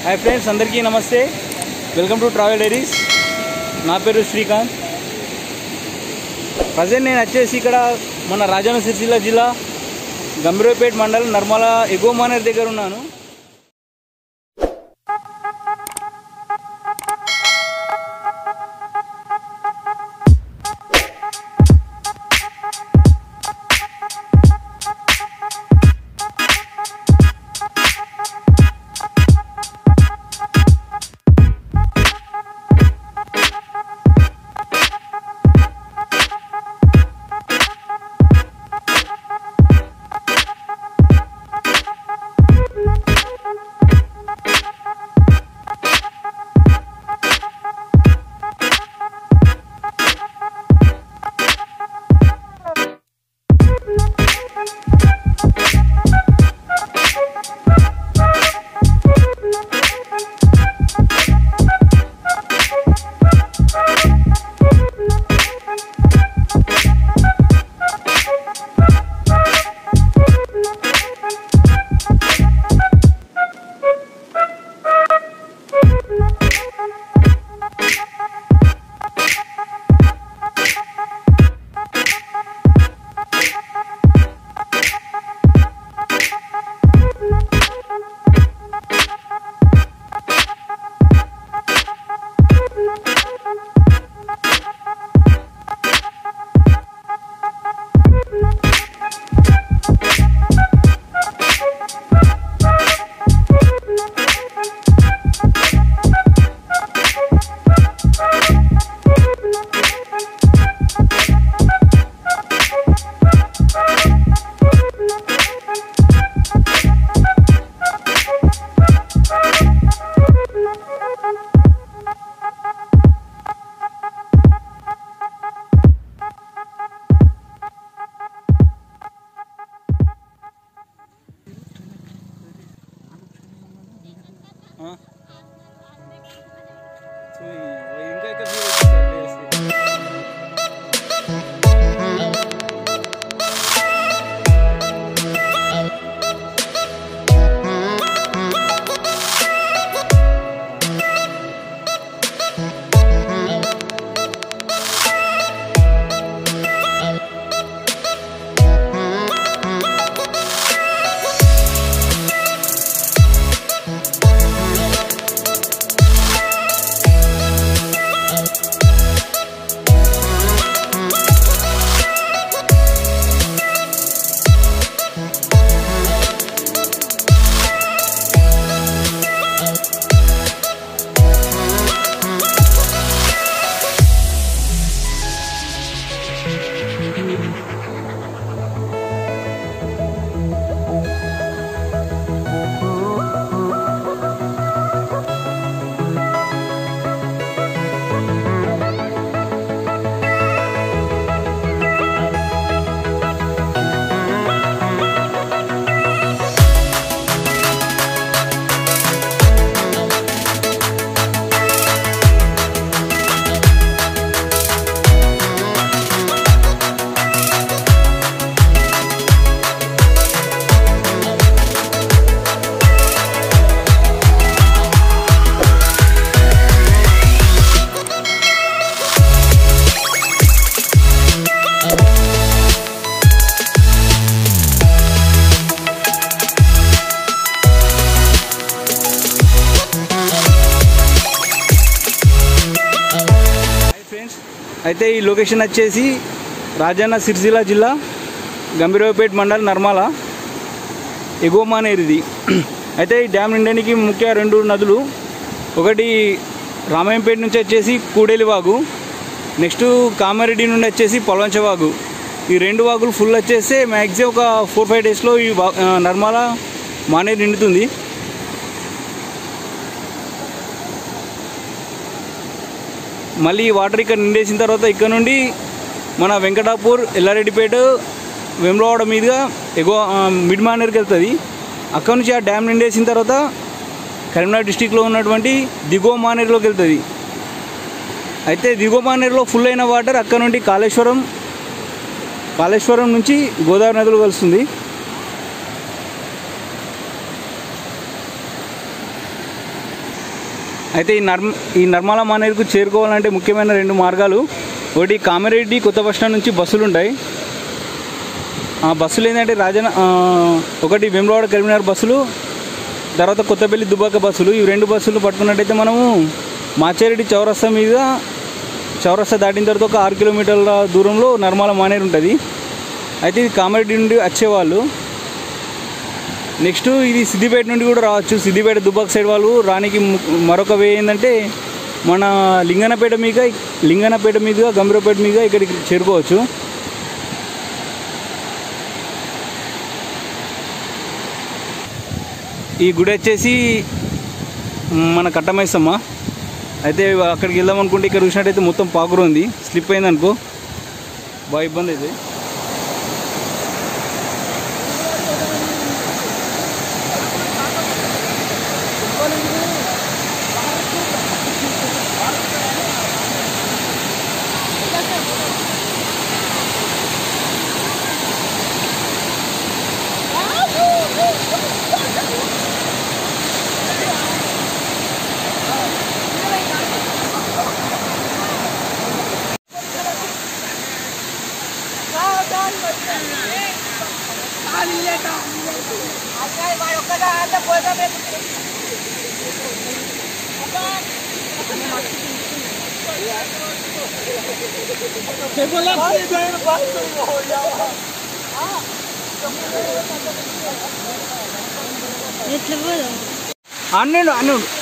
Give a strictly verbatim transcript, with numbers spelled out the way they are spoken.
हाय friends, अंदरिकी नमस्ते। Welcome to travel diaries. ना पेरु श्रीकांत। प्रेजेंट నేను వచ్చేసి ఇక్కడ మన రాజన్న సిరిసిల్ల జిల్లా గంభీరపేట మండలం నర్మల ఎగువ మానేర్ దగ్గర ఉన్నాను। అయితే ఈ లొకేషన్ వచ్చేసి రాజన్న సిరిసిల్ల జిల్లా గంభీరపేట మండలం నర్మల ఎగువ మానేర్ ఇది। అయితే ఈ డ్యామ్ నిండడానికి ముఖ్య రెండు నదులు, ఒకటి రామాయంపేట నుంచి వచ్చేసి కూడేలి వాగు, నెక్స్ట్ కామారెడ్డి నుండి వచ్చేసి పొలంచ వాగు। ఈ రెండు వాగులు ఫుల్ వచ్చేస్తే మ్యాక్సిమం ఒక ఫోర్ ఫైవ్ డేస్లో ఈ నర్మల మానేర్ నిండుతుంది। మళ్ళీ వాటర్ ఇక్కడ నిండేసిన తర్వాత ఇక్కడ నుండి మన వెంకటాపూర్, ఎల్లారెడ్డిపేట, వేములవాడ మీదుగా ఎగువ మిడ్ మానేర్కి వెళ్తుంది। అక్కడ నుంచి ఆ డ్యామ్ నిండేసిన తర్వాత కరీంనగర్ డిస్టిక్లో ఉన్నటువంటి దిగువ మానేరులోకి వెళ్తుంది। అయితే దిగువ మానేరులో ఫుల్ అయిన వాటర్ అక్కడ నుండి కాళేశ్వరం కాళేశ్వరం నుంచి గోదావరి నదులు కలుస్తుంది। అయితే ఈ నర్మ ఈ నర్మల మానేరుకు చేరుకోవాలంటే ముఖ్యమైన రెండు మార్గాలు. ఒకటి కామారెడ్డి కొత్త బస్ స్టాండ్ నుంచి బస్సులు ఉంటాయి. ఆ బస్సులు ఏంటంటే రాజన ఒకటి వేములవాడ కరీంనగర్ బస్సులు, తర్వాత కొత్తపల్లి దుబ్బాక బస్సులు. ఈ రెండు బస్సులు పట్టుకున్నట్టయితే మనము మాచారెడ్డి చౌరస్తా మీద చౌరస్తా దాటిన తర్వాత ఒక ఆరు కిలోమీటర్ల దూరంలో నర్మల మానేరు ఉంటుంది. అయితే ఇది కామారెడ్డి నుండి వచ్చేవాళ్ళు. నెక్స్ట్ ఇది సిద్దిపేట నుండి కూడా రావచ్చు. సిద్దిపేట దుబ్బాక సైడ్ వాళ్ళు రానికి మరొక వే ఏంటంటే మన లింగనపేట మీద లింగనపేట మీదుగా గంభీరపేట మీద ఇక్కడికి చేరుకోవచ్చు. ఈ గుడి వచ్చేసి మన కట్టమైసమ్మ. అయితే అక్కడికి వెళ్దాం అనుకుంటే ఇక్కడ చూసినట్టయితే మొత్తం పాకురు ఉంది. స్లిప్ అయింది అనుకో బాగా ఇబ్బంది అయితే. అన్నుండు అన్నుండు